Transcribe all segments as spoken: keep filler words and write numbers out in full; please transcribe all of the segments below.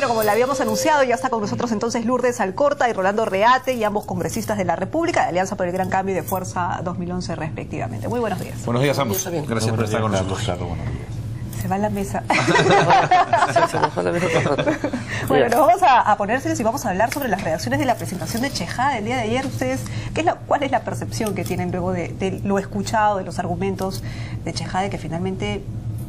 como le habíamos anunciado, ya está con nosotros entonces Lourdes Alcorta y Rolando Reate, y ambos congresistas de la República, de Alianza por el Gran Cambio y de Fuerza dos mil once respectivamente. Muy buenos días. Buenos días a ambos. Gracias por estar con nosotros. Se va a la mesa. Bueno, nos vamos a, a ponerse y vamos a hablar sobre las reacciones de la presentación de Chejade del día de ayer. Ustedes, ¿qué es la, ¿cuál es la percepción que tienen luego de, de lo escuchado, de los argumentos de Chejade, que finalmente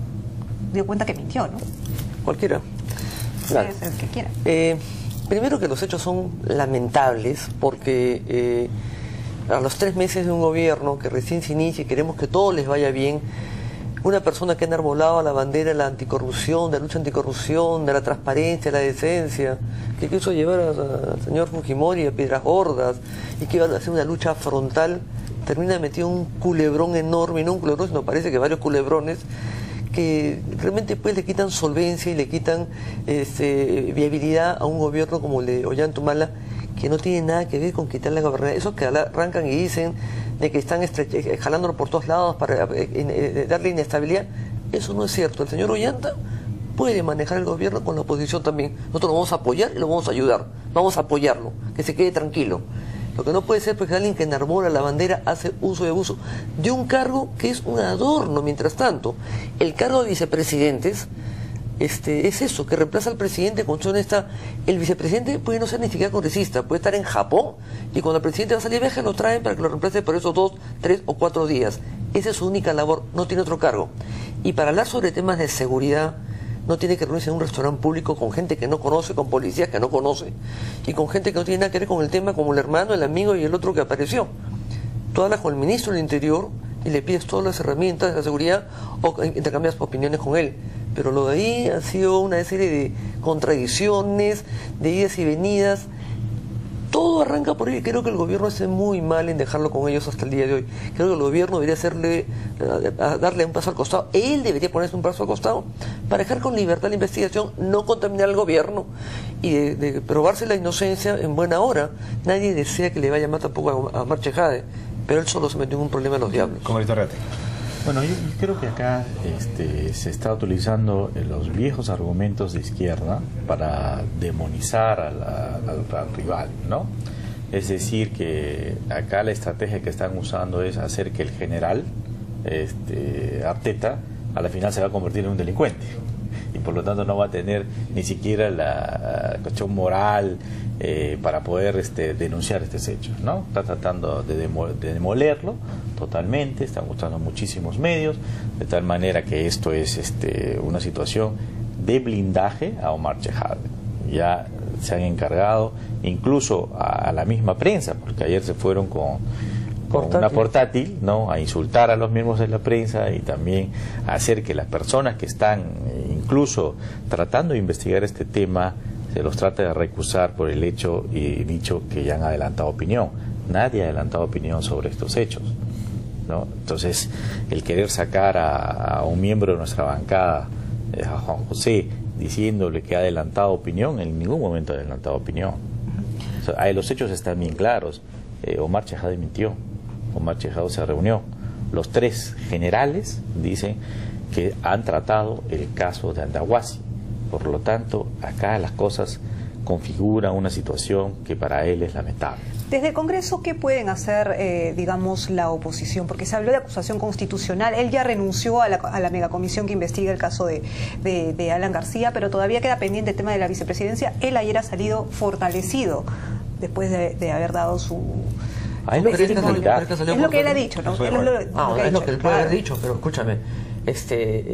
dio cuenta que mintió, ¿no? Cualquiera. Claro. El que quiera. Eh, primero que los hechos son lamentables porque eh, a los tres meses de un gobierno que recién se inicia y queremos que todo les vaya bien, una persona que ha enarbolado la bandera de la anticorrupción, de la lucha anticorrupción, de la transparencia, de la decencia, que quiso llevar al señor Fujimori a Piedras Gordas y que iba a hacer una lucha frontal, termina metido en un culebrón enorme, y no un culebrón, sino parece que varios culebrones, que realmente pues le quitan solvencia y le quitan este, viabilidad a un gobierno como el de Ollanta que no tiene nada que ver con quitar la gobernanza. Esos que arrancan y dicen de que están jalándolo por todos lados para eh, eh, darle inestabilidad, eso no es cierto. El señor Ollanta puede manejar el gobierno con la oposición también. Nosotros lo vamos a apoyar y lo vamos a ayudar. Vamos a apoyarlo, que se quede tranquilo. Lo que no puede ser porque alguien que enarbola la bandera hace uso y abuso de un cargo que es un adorno. Mientras tanto, el cargo de vicepresidentes este, es eso, que reemplaza al presidente. Con son esta, el vicepresidente puede no ser ni siquiera congresista, puede estar en Japón y cuando el presidente va a salir de viaje lo traen para que lo reemplace por esos dos, tres o cuatro días. Esa es su única labor, no tiene otro cargo. Y para hablar sobre temas de seguridad, no tiene que reunirse en un restaurante público con gente que no conoce, con policías que no conoce y con gente que no tiene nada que ver con el tema, como el hermano, el amigo y el otro que apareció. Tú hablas con el ministro del Interior y le pides todas las herramientas de la seguridad o intercambias opiniones con él. Pero lo de ahí ha sido una serie de contradicciones, de idas y venidas. Todo arranca por ahí. Creo que el gobierno hace muy mal en dejarlo con ellos hasta el día de hoy. Creo que el gobierno debería hacerle, darle un paso al costado. Él debería ponerse un paso al costado para dejar con libertad la investigación, no contaminar al gobierno y de, de probarse la inocencia en buena hora. Nadie desea que le vaya mal tampoco a, a Omar Chejade, pero él solo se metió en un problema de los diablos. Comunista Reate. Bueno, yo creo que acá este, se está utilizando los viejos argumentos de izquierda para demonizar a la, al, al rival, ¿no? Es decir, que acá la estrategia que están usando es hacer que el general este, Arteta a la final se va a convertir en un delincuente y por lo tanto no va a tener ni siquiera la cuestión moral eh, para poder este, denunciar estos hechos, ¿no? Está tratando de, demo, de demolerlo totalmente, están usando muchísimos medios, de tal manera que esto es este, una situación de blindaje a Omar Chejade. Ya se han encargado incluso a, a la misma prensa, porque ayer se fueron con, con portátil. una portátil, ¿no?, a insultar a los miembros de la prensa y también a hacer que las personas que están incluso tratando de investigar este tema se los trate de recusar por el hecho y dicho que ya han adelantado opinión. Nadie ha adelantado opinión sobre estos hechos, ¿no? Entonces, el querer sacar a, a un miembro de nuestra bancada, eh, a Juan José, diciéndole que ha adelantado opinión, en ningún momento ha adelantado opinión. O sea, ahí los hechos están bien claros. Eh, Omar Chejade mintió. Omar Chejade se reunió. Los tres generales dicen que han tratado el caso de Andahuasi. Por lo tanto, acá las cosas configuran una situación que para él es lamentable. Desde el Congreso, ¿qué pueden hacer, eh, digamos, la oposición? Porque se habló de acusación constitucional. Él ya renunció a la, a la megacomisión que investiga el caso de, de, de Alan García, pero todavía queda pendiente el tema de la vicepresidencia. Él ayer ha salido fortalecido después de, de haber dado su... Ah, es lo que, es lo que él ha dicho, ¿no? Es lo, lo, ah, es lo que él puede haber dicho, pero escúchame, este...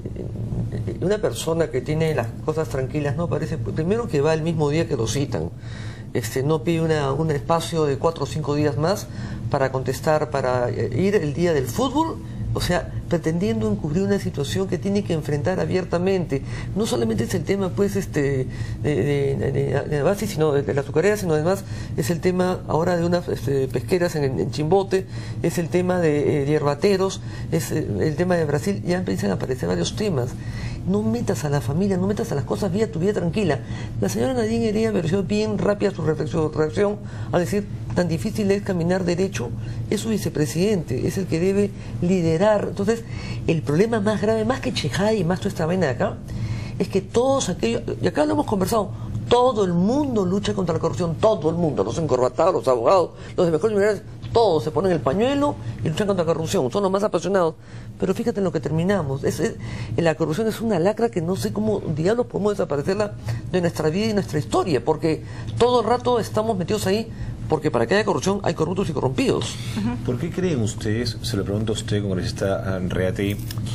una persona que tiene las cosas tranquilas no parece, primero que va el mismo día que lo citan, este, no pide una, un espacio de cuatro o cinco días más para contestar, para ir el día del fútbol, o sea, pretendiendo encubrir una situación que tiene que enfrentar abiertamente. No solamente es el tema, pues, este, de, de, de, de, de base, sino de, de la azucarera, sino además es el tema ahora de unas este, pesqueras en, en Chimbote, es el tema de, eh, de hierbateros, es eh, el tema de Brasil, ya empiezan a aparecer varios temas. No metas a la familia, no metas a las cosas, vía tu vida tranquila. La señora Nadine Heredia me pareció bien rápida su reflexión, reacción al decir, tan difícil es caminar derecho, es su vicepresidente, es el que debe liderar. Entonces, el problema más grave, más que Chejade y más toda esta vaina de acá, es que todos aquellos, y acá lo hemos conversado, todo el mundo lucha contra la corrupción, todo el mundo, los encorbatados, los abogados, los de mejores universidades, todos se ponen el pañuelo y luchan contra la corrupción, son los más apasionados. Pero fíjate en lo que terminamos. Es, es, la corrupción es una lacra que no sé cómo diablos podemos desaparecerla de nuestra vida y nuestra historia, porque todo el rato estamos metidos ahí, porque para que haya corrupción hay corruptos y corrompidos. ¿Por qué creen ustedes, se lo pregunto a usted, congresista Reategui,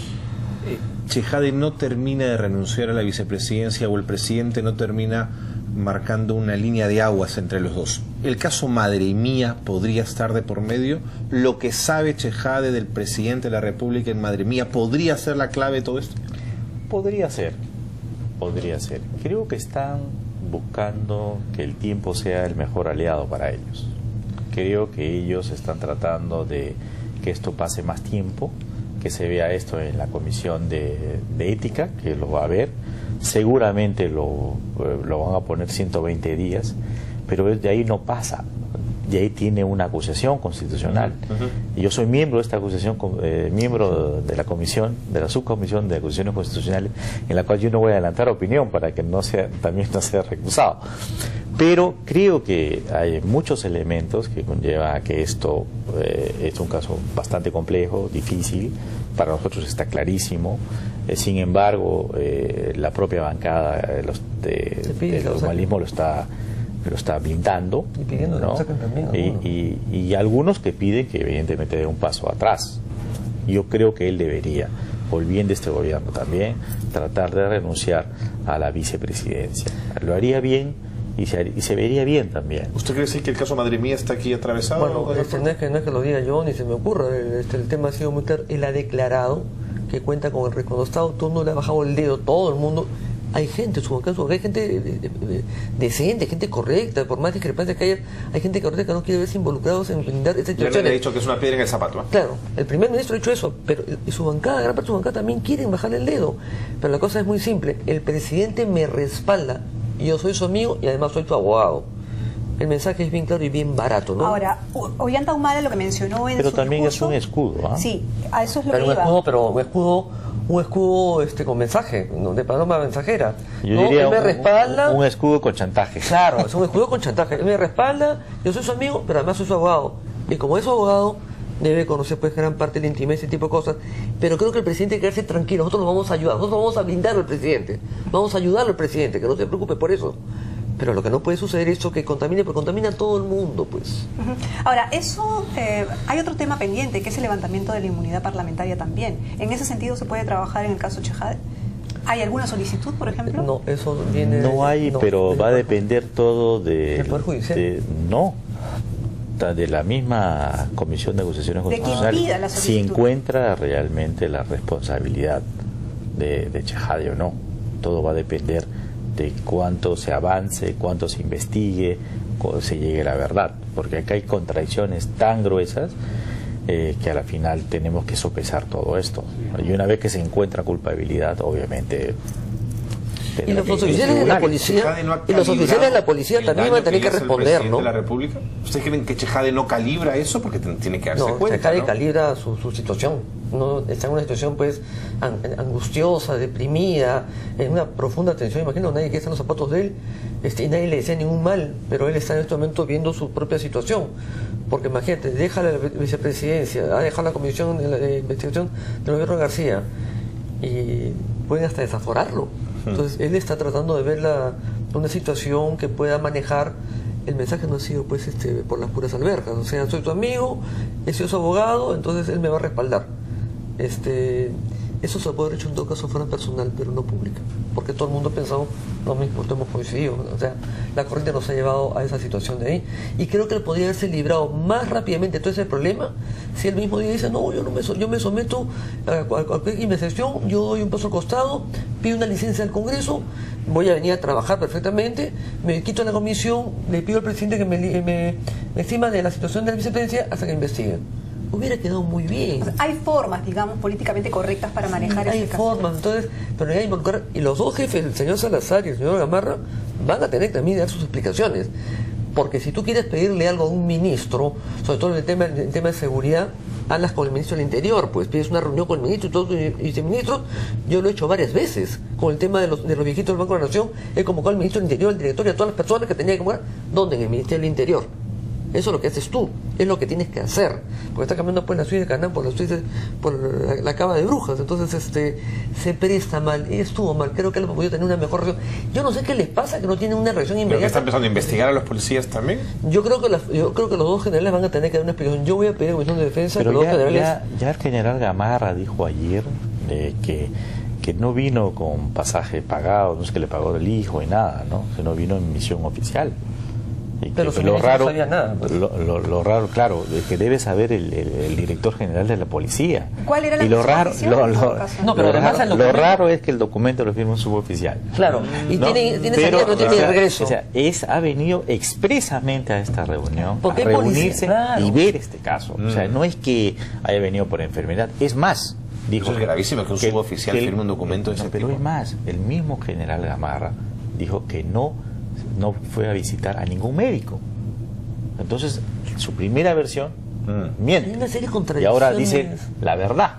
eh, Chejade no termina de renunciar a la vicepresidencia o el presidente no termina marcando una línea de aguas entre los dos? ¿El caso Madre Mía podría estar de por medio? ¿Lo que sabe Chejade del presidente de la República en Madre Mía podría ser la clave de todo esto? Podría ser, podría ser. Creo que están buscando que el tiempo sea el mejor aliado para ellos. Creo que ellos están tratando de que esto pase más tiempo, que se vea esto en la comisión de, de ética, que lo va a ver. Seguramente lo, lo van a poner ciento veinte días, pero de ahí no pasa. De ahí tiene una acusación constitucional. Uh-huh. Y yo soy miembro de esta acusación, eh, miembro de la comisión, de la subcomisión de acusaciones constitucionales, en la cual yo no voy a adelantar opinión para que no sea, también no sea recusado. Pero creo que hay muchos elementos que conllevan a que esto eh, es un caso bastante complejo, difícil. Para nosotros está clarísimo. Eh, sin embargo, eh, la propia bancada de los, de, del normalismo lo está lo está blindando, y pidiendo, ¿no? también, y, y, y algunos que piden que evidentemente dé un paso atrás. Yo creo que él debería, volviendo este gobierno también, tratar de renunciar a la vicepresidencia. Lo haría bien y se, y se vería bien también. ¿Usted cree decir que el caso Madre Mía está aquí atravesado? Bueno, este, no, es que, no es que lo diga yo, ni se me ocurra. Este, el tema ha sido muy claro. Él ha declarado que cuenta con el reconocido, todo el mundo le ha bajado el dedo, todo el mundo. Hay gente, su caso, hay gente decente, gente correcta, por más discrepancias que haya, hay gente correcta que no quiere verse involucrados en blindar esta situación. Ya le he dicho que es una piedra en el zapato, ¿eh? Claro, el primer ministro ha dicho eso, pero y su bancada, gran parte de su bancada también quieren bajarle el dedo. Pero la cosa es muy simple, el presidente me respalda, y yo soy su amigo y además soy tu abogado. El mensaje es bien claro y bien barato, ¿no? Ahora, Ollanta Humala lo que mencionó en pero su también discurso, es un escudo, ¿ah? Sí, a eso es lo pero que un iba. escudo, pero un escudo, un escudo este, con mensaje, ¿no? De paloma mensajera. Yo ¿no? diría Él me un, respalda. un escudo con chantaje. Claro, es un escudo con chantaje. Él me respalda, yo soy su amigo, pero además soy su abogado. Y como es su abogado, debe conocer pues gran parte de la intimidad, ese tipo de cosas. Pero creo que el presidente tiene que quedarse tranquilo, nosotros lo vamos a ayudar, nosotros vamos a blindar al presidente, vamos a ayudar al presidente, que no se preocupe por eso. Pero lo que no puede suceder es eso, que contamine, porque contamina a todo el mundo, pues. Uh-huh. Ahora, eso, eh, hay otro tema pendiente, que es el levantamiento de la inmunidad parlamentaria también. ¿En ese sentido se puede trabajar en el caso Chejade? ¿Hay alguna solicitud, por ejemplo? No, eso viene... No hay, no, pero va a depender todo de... ¿Del Poder Judicial? De, no, de la misma Comisión de Acusaciones Constitucionales. Si encuentra realmente la responsabilidad de, de Chejade o no. Todo va a depender de cuánto se avance, cuánto se investigue, cuánto se llegue a la verdad, porque acá hay contradicciones tan gruesas eh, que a la final tenemos que sopesar todo esto. Y una vez que se encuentra culpabilidad, obviamente... Y los oficiales de la policía, no y los oficiales de la policía también van a tener que responder, ¿no? De la República. ¿Ustedes creen que Chejade no calibra eso? Porque tiene que darse no, cuenta, Chejade ¿no? calibra su, su situación. No, está en una situación pues angustiosa, deprimida, en una profunda tensión. Imagino, nadie quiere estar en los zapatos de él, este, y nadie le desea ningún mal, pero él está en este momento viendo su propia situación. Porque imagínate, deja la vicepresidencia, deja la comisión de, la, de investigación del gobierno de García y pueden hasta desaforarlo. Entonces él está tratando de ver la, una situación que pueda manejar. El mensaje no ha sido pues este por las puras albercas, o sea, soy tu amigo, he sido su abogado, entonces él me va a respaldar. Este, eso se puede haber hecho en todo caso fuera personal, pero no pública, porque todo el mundo ha pensado lo mismo, todos hemos coincidido, o sea, la corriente nos ha llevado a esa situación de ahí, y creo que él podría haberse librado más rápidamente de todo ese problema si él mismo dice, no, yo no me, yo me someto a cualquier investigación, yo doy un paso al costado, pido una licencia al Congreso, voy a venir a trabajar perfectamente, me quito la comisión, le pido al presidente que me, me, me encima de la situación de la vicepresidencia hasta que investiguen. Hubiera quedado muy bien. O sea, hay formas, digamos, políticamente correctas para manejar sí, ese hay caso. Hay formas, entonces, pero hay que involucrar, y los dos jefes, el señor Salazar y el señor Gamarra, van a tener que también dar sus explicaciones. Porque si tú quieres pedirle algo a un ministro, sobre todo en el tema, en el tema de seguridad, hablas con el ministro del Interior, pues pides una reunión con el ministro y todo, y dice, ministro, yo lo he hecho varias veces con el tema de los, de los viejitos del Banco de la Nación, he convocado al ministro del Interior, al director y a todas las personas que tenía que convocar. ¿Dónde? En el Ministerio del Interior. Eso es lo que haces tú, es lo que tienes que hacer, porque está cambiando pues la suite de Canaán por la suite, por la, la cava de brujas, entonces este se presta mal, y estuvo mal, creo que él podría tener una mejor reacción. Yo no sé qué les pasa, que no tienen una reacción inmediata. ¿Pero que está empezando a investigar a los policías también? Yo creo que la, yo creo que los dos generales van a tener que dar una explicación. Yo voy a pedir a la Comisión de Defensa Pero que los ya, dos generales... ya, ya el general Gamarra dijo ayer eh, que, que no vino con pasaje pagado, no es que le pagó el hijo y nada, ¿no? Sino vino en misión oficial. Y pero que, su lo raro, no sabía nada, pues. lo, lo, lo raro, claro, de que debe saber el, el, el director general de la policía. ¿Cuál era la y lo misión raro, oficial lo, en lo, todo caso? No, pero lo además raro, el lo documento- raro es que el documento lo firma un suboficial. Claro, y ¿no? tiene, tiene Pero, salida, no tiene o sea, regreso. O sea, es, ha venido expresamente a esta reunión Porque a hay policía, reunirse claro. y ver este caso. Mm. O sea, no es que haya venido por enfermedad, es más. Dijo Eso es gravísimo, que un suboficial el- firme un documento de no, ese pero tipo. es más, el mismo general Gamarra dijo que no, no fue a visitar a ningún médico. Entonces, su primera versión Mm. miente. Hay una serie de Y ahora dice contradicciones. la verdad.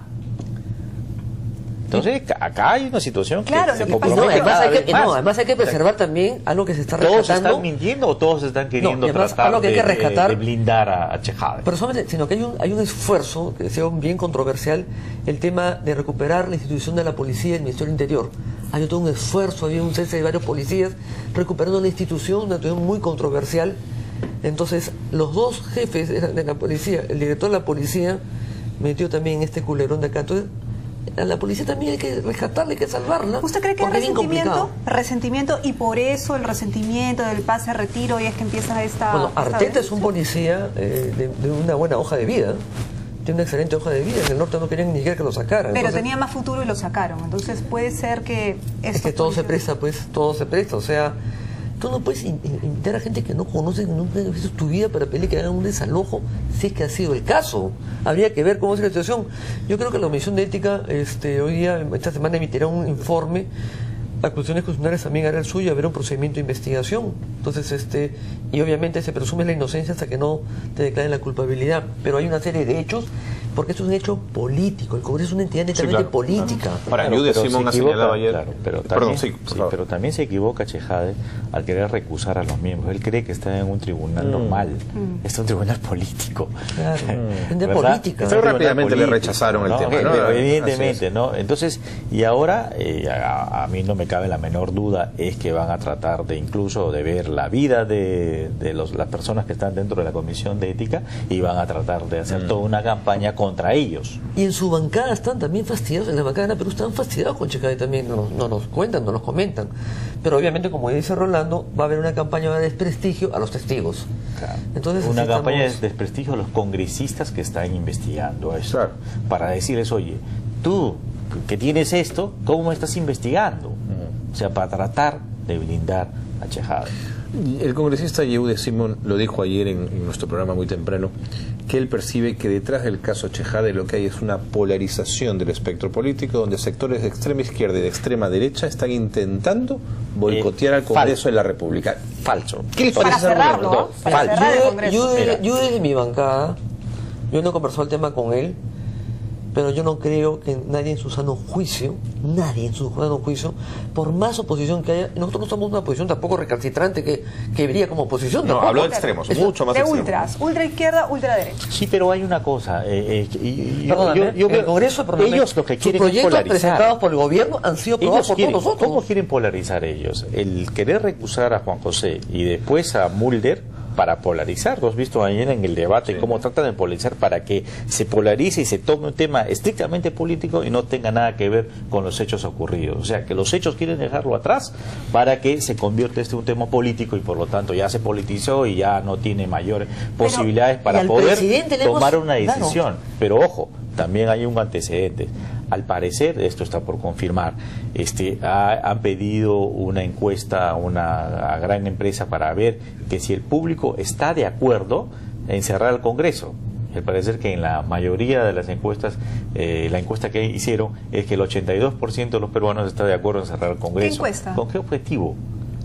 Entonces, ca- acá hay una situación Claro, que lo se que pasa Y es no, compromete además, cada hay vez que, más. no, además hay que preservar también algo que se está ¿Todos rescatando. están mintiendo o todos están queriendo y además, tratar algo que hay de, que rescatar- de blindar a, a Chejade? Pero solamente, sino que hay un, hay un esfuerzo, que sea bien controversial, el tema de recuperar la institución de la policía y el Ministerio del Interior. Hay todo un esfuerzo, había un cese de varios policías recuperando la institución, una institución muy controversial. Entonces, los dos jefes de la policía, el director de la policía, metió también este culerón de acá. Entonces, a la policía también hay que rescatarla, hay que salvarla. ¿Usted cree que hay porque es bien resentimiento? complicado. Resentimiento y por eso el resentimiento del pase a retiro y es que empieza esta... Bueno, esta Arteta es un violencia? policía eh, de, de una buena hoja de vida. Tiene una excelente hoja de vida. En el norte no querían ni siquiera que lo sacaran. Pero Entonces, tenía más futuro y lo sacaron. Entonces puede ser que... es estos que todo se policías- presta, pues, todo se presta. O sea, tú no puedes in- in- invitar a gente que no conoce, que nunca has visto tu vida para pedir que hagan un desalojo, si es que ha sido el caso. Habría que ver cómo es la situación. Yo creo que la Comisión de Ética, este, hoy día, esta semana, emitirá un informe. Las cuestiones constitucionales también hará el suyo, habrá un procedimiento de investigación. Entonces, este, y obviamente se presume la inocencia hasta que no te declaren la culpabilidad. Pero hay una serie de hechos, porque esto es un hecho político. El Congreso es una entidad netamente claro. política. Para Claro, Yude pero Simón se ha equivoca, señalado ayer. claro, pero Perdón, también, sí, por sí, favor. pero también se equivoca Chejade al querer recusar a los miembros. Él cree que está en un tribunal Mm. normal. Mm. Es un tribunal político. Claro, es de ¿Verdad? política. Es un Pero tribunal rápidamente le político, rechazaron el ¿no? tema, Eh, ¿no? pero Así evidentemente, es. ¿no? Entonces, y ahora, eh, a, a mí no me cabe la menor duda, es que van a tratar de incluso de ver la vida de, de los, las personas que están dentro de la Comisión de Ética y van a tratar de hacer Mm. toda una campaña contra ellos. Y en su bancada están también fastidiados, en la bancada de Ana Perú están fastidiados con Chejade también, no nos, no nos cuentan, no nos comentan. Pero obviamente, como dice Rolando, va a haber una campaña de desprestigio a los testigos. Claro. Entonces, Una así campaña de estamos- desprestigio a los congresistas que están investigando eso. Claro. Para decirles, oye, tú que tienes esto, ¿cómo estás investigando? O sea, para tratar de blindar a Chejade. El congresista Yehude Simón lo dijo ayer en, en nuestro programa muy temprano, que él percibe que detrás del caso Chejade lo que hay es una polarización del espectro político, donde sectores de extrema izquierda y de extrema derecha están intentando boicotear Eh, al Congreso falso. de la República. Falso. ¿Qué les Para parece ese cerrarlo, argumento? ¿no? Para Falso. cerrar el Yo, Congreso. yo, de- Mira. yo desde mi bancada, yo no he conversado el tema con él, pero yo no creo que nadie en su sano juicio, nadie en su sano juicio, por más oposición que haya, nosotros no somos una oposición tampoco recalcitrante que, que vería como oposición. No, tampoco. habló de extremos, Es- mucho más De extremos. ultras, ultra izquierda, ultra derecha. Sí, pero hay una cosa. eh, eh, y- y- yo- Perdóname, yo- yo en veo- el Congreso, perdóname, ellos lo que sus quieren es proyectos polarizar. presentados por el gobierno han sido aprobados Ellos por quieren, todos nosotros. ¿Cómo quieren polarizar ellos? El querer recusar a Juan José y después a Mulder para polarizar. Lo has visto ayer en el debate, Sí. cómo tratan de polarizar para que se polarice y se tome un tema estrictamente político y no tenga nada que ver con los hechos ocurridos. O sea, que los hechos quieren dejarlo atrás para que se convierta este en un tema político y por lo tanto ya se politizó y ya no tiene mayores posibilidades y para al poder presidente le hemos- tomar una claro. decisión. Pero ojo, también hay un antecedente. Al parecer, esto está por confirmar, este, ha- han pedido una encuesta a una a gran empresa para ver que si el público está de acuerdo en cerrar el Congreso. Al parecer que en la mayoría de las encuestas, eh, la encuesta que hicieron es que el ochenta y dos por ciento de los peruanos está de acuerdo en cerrar el Congreso. encuesta? ¿Con qué objetivo?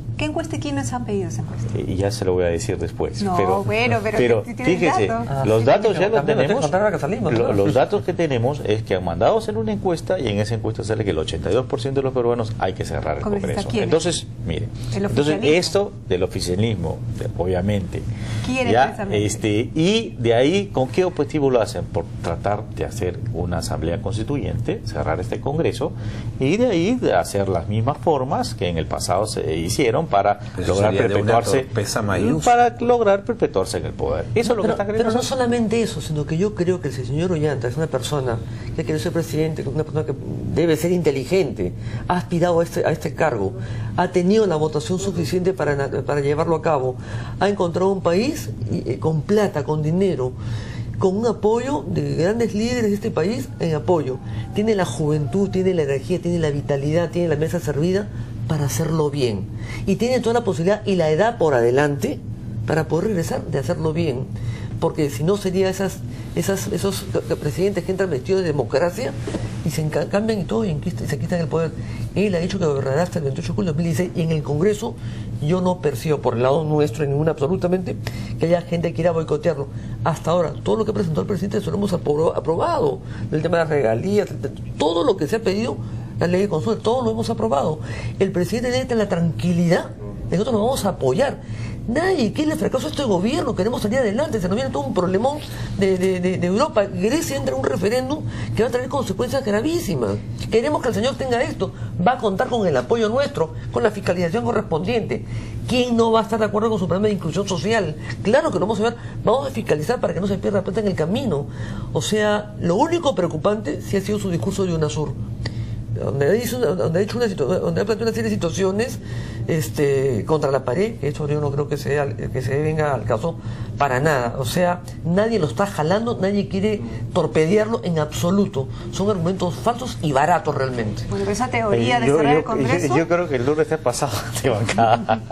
¿Qué encuesta y quiénes han pedido esa encuesta? Y ya se lo voy a decir después. No, pero, bueno, pero, pero si tienes fíjese, datos. Ah, los sí, datos sí, ya los también lo tenemos. tengo que salimos, Lo- ¿no? los datos que tenemos es que han mandado a hacer una encuesta y en esa encuesta sale que el ochenta y dos por ciento de los peruanos hay que cerrar el ¿Congresista Congreso. quiénes? Entonces, mire, ¿El entonces oficialismo? esto del oficialismo, de- obviamente, ¿Quiere ya, precisamente? este, y de ahí, ¿con qué objetivo lo hacen? Por tratar de hacer una asamblea constituyente, cerrar este Congreso, y de ahí de hacer las mismas formas que en el pasado se hicieron para Eso lograr sería de una perpetuarse, torpeza mayúscula. para lograr perpetuarse en el poder. Eso es lo que Pero, están pero queriendo no hacer. solamente eso, sino que yo creo que el señor Ollanta es una persona que quiere ser presidente, una persona que debe ser inteligente, ha aspirado a este, a este cargo, ha tenido la votación suficiente para, na- para llevarlo a cabo, ha encontrado un país eh, con plata, con dinero, con un apoyo de grandes líderes de este país en apoyo. Tiene la juventud, tiene la energía, tiene la vitalidad, tiene la mesa servida para hacerlo bien. Y tiene toda la posibilidad y la edad por adelante para poder regresar de hacerlo bien. Porque si no sería esas, esas, esos presidentes que entran vestidos de democracia y se enca- cambian y todo y, enquist- y se quitan el poder. Él ha dicho que gobernará hasta el veintiocho de julio de dos mil dieciséis y en el Congreso yo no percibo por el lado nuestro en ninguna absolutamente que haya gente que quiera boicotearlo. Hasta ahora, todo lo que presentó el presidente eso lo hemos apro- aprobado. El tema de las regalías, todo lo que se ha pedido, la ley de consulta, todo lo hemos aprobado. El presidente necesita la tranquilidad de que nosotros nos vamos a apoyar. Nadie quiere el fracaso de este gobierno, queremos salir adelante, se nos viene todo un problemón de, de, de, de Europa. Grecia entra en un referéndum que va a traer consecuencias gravísimas. Queremos que el señor tenga esto, va a contar con el apoyo nuestro, con la fiscalización correspondiente. ¿Quién no va a estar de acuerdo con su programa de inclusión social? Claro que lo vamos a ver, vamos a fiscalizar para que no se pierda plata en el camino. O sea, lo único preocupante sí ha sido su discurso de UNASUR, donde ha, dicho, donde ha, hecho una situa- donde ha planteado una serie de situaciones este, contra la pared, que eso yo no creo que se, que se venga al caso para nada. O sea, nadie lo está jalando, nadie quiere torpedearlo en absoluto. Son argumentos falsos y baratos realmente. Bueno, pero esa teoría de Yo- cerrar yo- el Congreso... Yo, yo creo que el lunes está pasado de bancada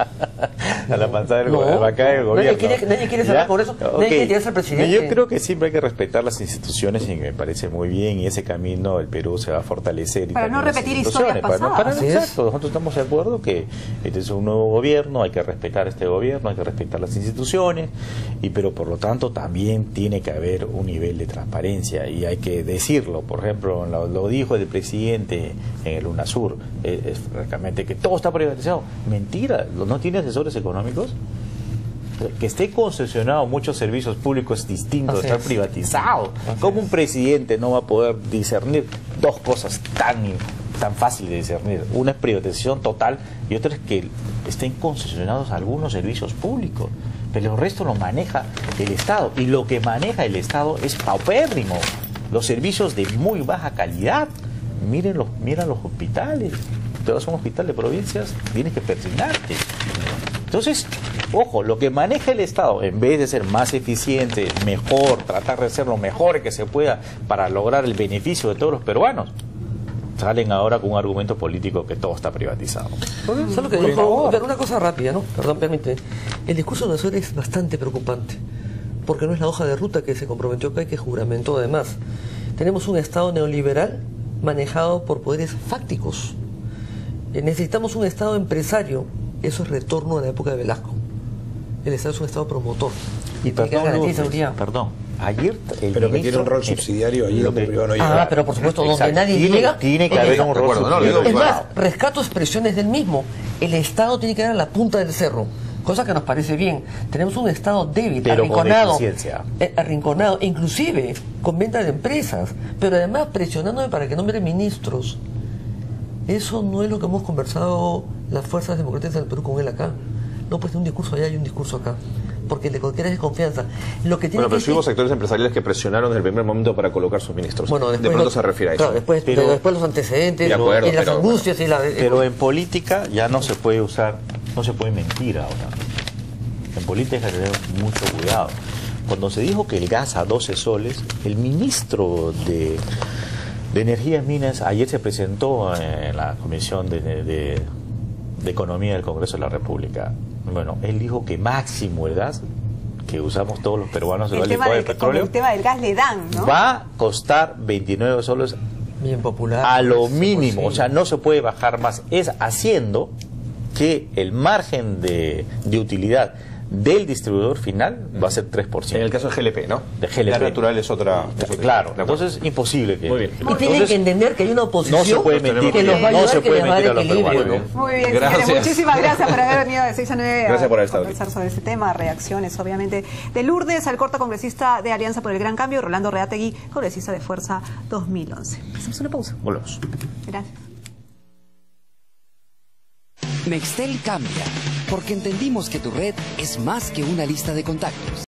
a la bancada del, No, go- de bancada del nadie gobierno. quiere- nadie quiere cerrar ¿Ya? con eso, nadie Ok. quiere tirarse al presidente. Yo creo que siempre hay que respetar las instituciones y me parece muy bien, y ese camino el Perú se va a fortalecer. Y Para no también las repetir instituciones, historias para no- para- pasadas. Así es. exacto, nosotros estamos de acuerdo que este es un nuevo gobierno, hay que respetar este gobierno, hay que respetar las instituciones, y pero por lo tanto también tiene que haber un nivel de transparencia y hay que decirlo. Por ejemplo, lo, lo dijo el presidente en el UNASUR, eh, es, francamente, que todo está privatizado. Mentira, ¿no tiene asesores económicos? Que esté concesionado muchos servicios públicos distintos, Así estar es. privatizado. Así ¿Cómo es. un presidente no va a poder discernir dos cosas tan, tan fáciles de discernir? Una es privatización total y otra es que estén concesionados algunos servicios públicos, pero el resto lo maneja el Estado, y lo que maneja el Estado es paupérrimo, los servicios de muy baja calidad. Miren los, mira los hospitales, te vas a un hospital de provincias, tienes que persignarte. Entonces, ojo, lo que maneja el Estado, en vez de ser más eficiente, mejor, tratar de ser lo mejor que se pueda para lograr el beneficio de todos los peruanos, salen ahora con un argumento político que todo está privatizado. Solo que Por dijo, favor. pero una cosa rápida, ¿no? Perdón, permite. El discurso de Nacional es bastante preocupante, porque no es la hoja de ruta que se comprometió acá y que juramentó además. Tenemos un Estado neoliberal manejado por poderes fácticos. Eh, necesitamos un Estado empresario. Eso es retorno a la época de Velasco. El Estado es un Estado promotor. Y Tiene que perdón, garantizar Lourdes, seguridad. perdón, ayer el Pero que ministro- tiene un rol mira, subsidiario allí lo donde que- el privado no Ah, llega. pero por supuesto, donde Exacto. nadie tiene, llega, tiene que el haber Estado- un rol De acuerdo, no, lo subsidiario digo Es del más, Estado. rescato expresiones del mismo. El Estado tiene que dar a la punta del cerro, cosa que nos parece bien. Tenemos un Estado débil, Pero con arrinconado, eficiencia. eh, arrinconado, inclusive con venta de empresas, pero además presionándome para que nombren ministros. Eso no es lo que hemos conversado las fuerzas democráticas del Perú con él acá. No puede ser un discurso allá y un discurso acá, porque le cualquiera es desconfianza. Lo que tiene Bueno, pero que sí hubo sectores empresariales que presionaron desde el primer momento para colocar sus ministros. Bueno, de después pronto lo- se refiere a eso. claro, después, Pero- pero después los antecedentes De acuerdo, y las pero- angustias y la... Pero en política ya no se puede usar, no se puede mentir ahora. En política hay que tener mucho cuidado. Cuando se dijo que el gas a doce soles, el ministro de, de Energía y Minas ayer se presentó en la Comisión de, de, de Economía del Congreso de la República. Bueno, él dijo que máximo el gas que usamos todos los peruanos El el tema, licuado del, de como petróleo el tema del gas le dan, ¿no? va a costar veintinueve soles Bien popular. a lo Sí, mínimo, sí. o sea, no se puede bajar más. Es haciendo que el margen de, de utilidad del distribuidor final va a ser tres por ciento. En el caso de G L P, ¿no? De G L P. Gas natural es otra... Es otra claro, entonces imposible que... Muy bien. Y tienen que entender que hay una oposición no se puede mentir, que los va a no ayudar, se que puede les va a mentir a dar los equilibrio, peruanos. ¿no? Muy bien, Gracias. señores, muchísimas gracias por haber venido de seis a nueve Gracias a por haber estado conversar sobre este tema, reacciones, obviamente. De Lourdes Alcorta, congresista de Alianza por el Gran Cambio, y Rolando Reategui, congresista de Fuerza dos mil once. Hacemos una pausa. Volvemos. Gracias. Nextel cambia, porque entendimos que tu red es más que una lista de contactos.